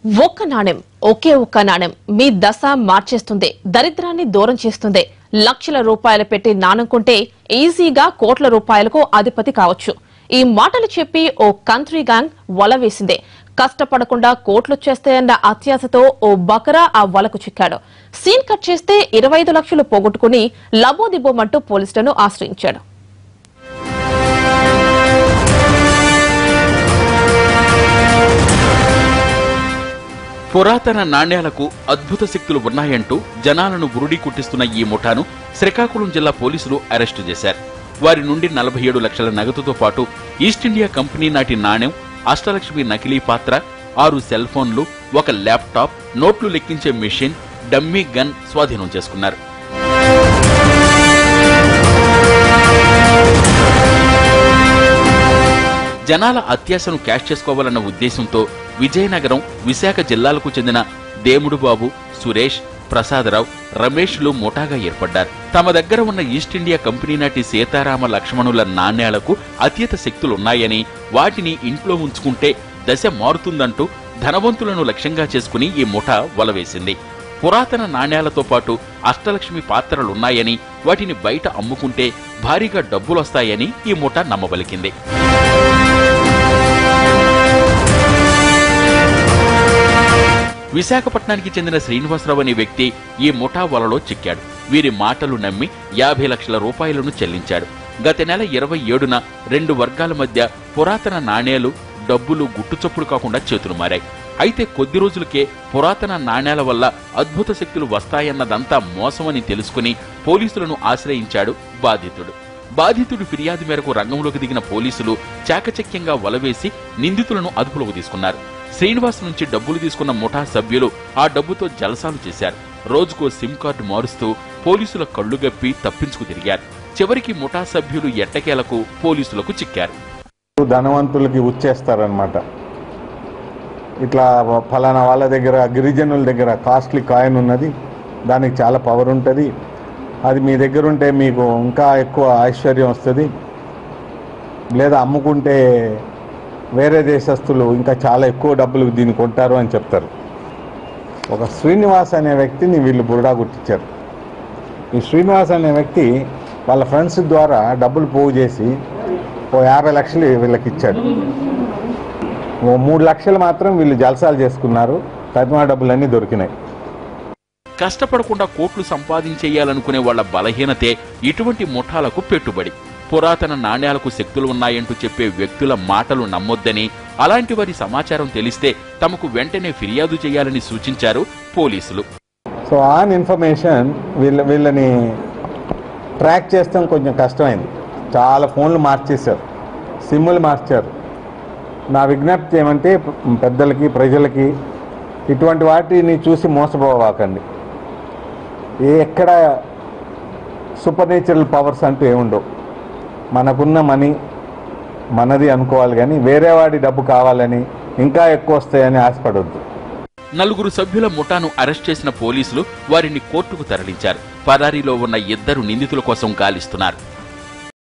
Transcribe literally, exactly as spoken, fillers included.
ఒక్క నాణెం ఒకే ఒక్క నాణెం మీ దశ మార్చేస్తుంది, దరిద్రాన్ని దూరం చేస్తుంది. లక్షల రూపాయలు పెట్టి నాణెం కొంటే ఈజీగా కోట్ల రూపాయలకు అధిపతి కావచ్చు. ఈ మాటలు చెప్పి ఓ కంట్రీ గ్యాంగ్ వల వేసింది. కష్టపడకుండా కోట్లొచ్చేస్తాయన్న అత్యాశతో ఓ బకరా ఆ వలకు చిక్కాడు. సీన్ కట్ చేస్తే ఇరవై ఐదు లక్షలు పోగొట్టుకుని లబోదిబోమంటూ పోలీసులను ఆశ్రయించాడు. పురాతన నాణ్యాలకు అద్భుత శక్తులు ఉన్నాయంటూ జనాలను బురుడీ కుట్టిస్తున్న ఈ ముఠాను శ్రీకాకుళం జిల్లా పోలీసులు అరెస్టు చేశారు. వారి నుండి నలభై ఏడు లక్షల నగదుతో పాటు ఈస్ట్ ఇండియా కంపెనీ నాటి నాణ్యం, అష్టలక్ష్మి నకిలీ పాత్ర, ఆరు సెల్ ఫోన్లు, ఒక ల్యాప్టాప్, నోట్లు లెక్కించే మెషిన్, డమ్మీ గన్ స్వాధీనం చేసుకున్నారు. జనాల అత్యాశను క్యాష్ చేసుకోవాలన్న ఉద్దేశంతో విజయనగరం, విశాఖ జిల్లాలకు చెందిన దేముడుబాబు, సురేష్, ప్రసాదరావు, రమేష్లు ముఠాగా ఏర్పడ్డారు. తమ దగ్గర ఉన్న ఈస్ట్ ఇండియా కంపెనీ నాటి సీతారామ లక్ష్మణుల నాణ్యాలకు అతీత శక్తులున్నాయని, వాటిని ఇంట్లో ఉంచుకుంటే దశ మారుతుందంటూ ధనవంతులను లక్ష్యంగా చేసుకుని ఈ ముఠా వలవేసింది. పురాతన నాణ్యాలతో పాటు అష్టలక్ష్మి పాత్రలున్నాయని, వాటిని బయట అమ్ముకుంటే భారీగా డబ్బులొస్తాయని ఈ ముఠా నమ్మబలికింది. విశాఖపట్నానికి చెందిన శ్రీనివాసరావు అనే వ్యక్తి ఈ ముఠా వలలో చిక్కాడు. వీరి మాటలు నమ్మి యాభై లక్షల రూపాయలను చెల్లించాడు. గత నెల ఇరవై ఏడున రెండు వర్గాల మధ్య పురాతన నాణేలు, డబ్బులు గుట్టుచప్పుడు కాకుండా చేతులు మారాయి. అయితే కొద్ది రోజులకే పురాతన నాణేల వల్ల అద్భుత శక్తులు వస్తాయన్నదంతా మోసమని తెలుసుకుని పోలీసులను ఆశ్రయించాడు బాధితుడు. బాధితుడి ఫిర్యాదు మేరకు రంగంలోకి దిగిన పోలీసులు చాకచక్యంగా వలవేసి నిందితులను అదుపులోకి తీసుకున్నారు. శ్రీనివాస్ నుంచి డబ్బులు తీసుకున్న ముఠా సభ్యులు ఆ డబ్బుతో జలసాలు చేశారు. రోజుకో సిమ్ కార్డు మారుస్తూ పోలీసుల కళ్లుగప్పి తప్పించుకు తిరిగారు. చివరికి ముఠా సభ్యులు ఎట్టకేలకు పోలీసులకు చిక్కారు. ధనవంతులకి ఉచ్చేస్తారనమాట. ఇట్లా ఫలానా వాళ్ళ దగ్గర, గిరిజనుల దగ్గర కాస్ట్లీ కాయిన్ ఉన్నది, దానికి చాలా పవర్ ఉంటుంది, అది మీ దగ్గర ఉంటే మీకు ఇంకా ఎక్కువ ఐశ్వర్యం వస్తుంది, లేదా అమ్ముకుంటే వేరే దేశస్తులు ఇంకా చాలా ఎక్కువ డబ్బులు దీన్ని కొంటారు అని చెప్తారు. ఒక శ్రీనివాస్ అనే వ్యక్తిని వీళ్ళు బురడా గుట్టించారు. ఈ శ్రీనివాస్ అనే వ్యక్తి వాళ్ళ ఫ్రెండ్స్ ద్వారా డబ్బులు పోగు చేసి ఓ యాభై లక్షలు వీళ్ళకి ఇచ్చాడు. ఓ మూడు లక్షలు మాత్రం వీళ్ళు జలసాలు చేసుకున్నారు. తదిమా డబ్బులన్నీ దొరికినాయి. కష్టపడకుండా కోట్లు సంపాదించేయాలనుకునే వాళ్ల బలహీనతే ఇటువంటి ముఠాలకు పెట్టుబడి. పురాతన నాణ్యాలకు శక్తులు ఉన్నాయంటూ చెప్పే వ్యక్తుల మాటలు నమ్మొద్దని, అలాంటి వారి సమాచారం తెలిస్తే తమకు వెంటనే ఫిర్యాదు చేయాలని సూచించారు పోలీసులు. సో ఆన్ ఇన్ఫర్మేషన్ వీళ్ళ వీళ్ళని ట్రాక్ చేస్తాం కొంచెం కష్టమైంది. చాలా ఫోన్లు మార్చేశారు, సిమ్ములు మార్చారు. నా విజ్ఞప్తి ఏమంటే పెద్దలకి, ప్రజలకి ఇటువంటి వాటిని చూసి మోసపోవాకండి. ఎక్కడ సూపర్ నేచురల్ పవర్స్ అంటూ ఏముండవు. మనకున్న మనీ మనది అనుకోవాలి, కానీ వేరే వాడి డబ్బు కావాలని, ఇంకా ఎక్కువ వస్తాయని ఆశపడొద్దు. నలుగురు సభ్యుల ముఠాను అరెస్ట్ చేసిన పోలీసులు వారిని కోర్టుకు తరలించారు. పరారీలో ఉన్న ఇద్దరు నిందితుల కోసం గాలిస్తున్నారు.